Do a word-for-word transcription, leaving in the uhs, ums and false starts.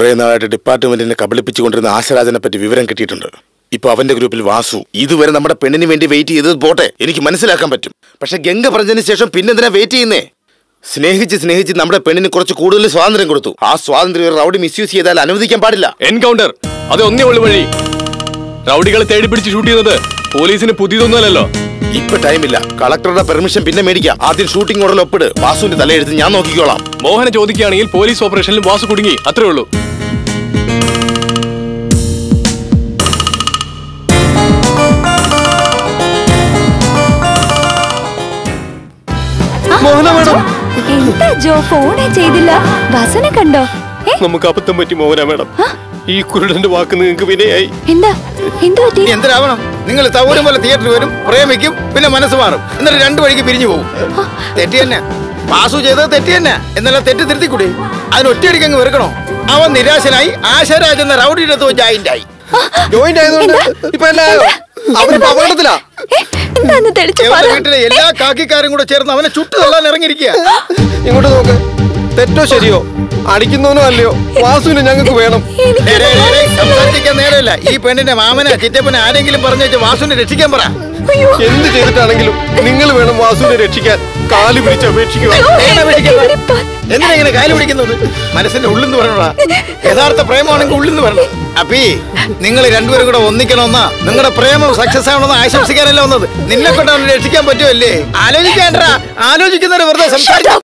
കുറെ നാളായിട്ട് ഡിപ്പാർട്ട്മെന്റിനെ കബളിപ്പിച്ചുകൊണ്ടിരുന്ന ആശരാജനെ പറ്റി വിവരം കിട്ടിയിട്ടുണ്ട്. ഇപ്പൊ അവന്റെ ഗ്രൂപ്പിൽ വാസു. ഇതുവരെ നമ്മുടെ പെണ്ണിന് വേണ്ടി വെയിറ്റ് ചെയ്തത് പോട്ടെ, എനിക്ക് മനസ്സിലാക്കാൻ പറ്റും. പക്ഷെ ഗംഗ പറഞ്ഞതിന് ശേഷം പിന്നെന്തിനാ വെയിറ്റ് ചെയ്യുന്നേ? സ്നേഹിച്ച് സ്നേഹിച്ച് നമ്മുടെ പെണ്ണിന് കുറച്ച് കൂടുതൽ സ്വാതന്ത്ര്യം കൊടുത്തു. ആ സ്വാതന്ത്ര്യം റൗഡി മിസ്യൂസ് ചെയ്താൽ അനുവദിക്കാൻ പാടില്ല. എൻകൗണ്ടർ അത് ഒന്നേ ഉള്ളു വഴി. റൗഡികളെ തേടി പിടിച്ച് ഷൂട്ട് ചെയ്യുന്നത് പോലീസിന് പുതിയതൊന്നുമല്ലല്ലോ. ഇപ്പൊ ടൈമില്ല. കളക്ടറുടെ പെർമിഷൻ പിന്നെ മേടിക്കാം. ആദ്യം ഷൂട്ടിംഗ് ഓർഡർ ഒപ്പിട്. വാസുവിന്റെ തലയെടുത്ത് ഞാൻ നോക്കിക്കോളാം. മോഹന ചോദിക്കുകയാണെങ്കിൽ പോലീസ് ഓപ്പറേഷനിൽ വാസു കുടുങ്ങി, അത്രേ ഉള്ളൂ. മോഹന മേഡം, എന്താ ജോ ഫോണേ ചെയ്തില്ല? വാസനെ കണ്ടോ? നമുക്ക് അബദ്ധം പറ്റി മോഹന മേഡം. ഈ കുരുടന്റെ വാക്ക് നിങ്ങൾക്ക് വിനയായി. എന്താ എന്ത് പറ്റി? എന്തിനാവണം? നിങ്ങൾ സൗകര്യം പോലെ തിയേറ്ററിൽ വരും, പ്രേമിക്കും, പിന്നെ മനസ്സ് മാറും, എന്നിട്ട് രണ്ടു വഴിക്ക് പിരിഞ്ഞു പോകും. തെറ്റി തന്നെ വാസു ചെയ്തത്, തെറ്റി തന്നെ. എന്നല്ല തെറ്റ് തിരുത്തിക്കൂടി? അതിന് ഒറ്റയടിക്കങ്ങ് വെറുക്കണോ? അവൻ നിരാശനായി ആശാരാജ് എന്ന റൗഡിയുടെ അടുത്ത് ജോയിന്റ് ആയി. ജോയിന്റ് ആയതുകൊണ്ട് ഇപ്പൊ അവരിപ്പോ അപകടത്തിലാ. വീട്ടിലെ എല്ലാ കാക്കിക്കാരും കൂടെ ചേർന്ന് അവനെ ചുട്ടു തള്ളാൻ ഇറങ്ങിയിരിക്കുക. ഇങ്ങോട്ട് നോക്ക്. തെറ്റോ ശരിയോ, അടിക്കുന്നവനോ അല്ലയോ, വാസുവിനെ ഞങ്ങൾക്ക് വേണം. സംസാരിക്കാൻ നേരമില്ല. ഈ പെണ്ണിന്റെ മാമന ചിറ്റപ്പനെ ആരെങ്കിലും പറഞ്ഞു വാസുവിനെ രക്ഷിക്കാൻ പറ. എന്ത് ചെയ്തിട്ടാണെങ്കിലും നിങ്ങൾ വേണം വാസുവിനെ രക്ഷിക്കാൻ. കാല് പിടിച്ച് അപേക്ഷിക്കുക. എന്തിനാ ഇങ്ങനെ കാല് പിടിക്കുന്നത്? മനസ്സിന്റെ ഉള്ളിന്ന് പറഞ്ഞോടാ. യഥാർത്ഥ പ്രേമമാണെങ്കിൽ ഉള്ളിന്ന് പറയണം. അപ്പീ നിങ്ങൾ രണ്ടുപേരും കൂടെ ഒന്നിക്കണമെന്നാ, നിങ്ങളുടെ പ്രേമം സക്സസ് ആവണമെന്ന് ആശംസിക്കാനല്ല വന്നത്. നിന്നെ കൊണ്ട് അവനെ രക്ഷിക്കാൻ പറ്റുമല്ലേ? ആലോചിക്കാണ്ടാ. ആലോചിക്കുന്നവരെ വെറുതെ സംസാരിക്കാം.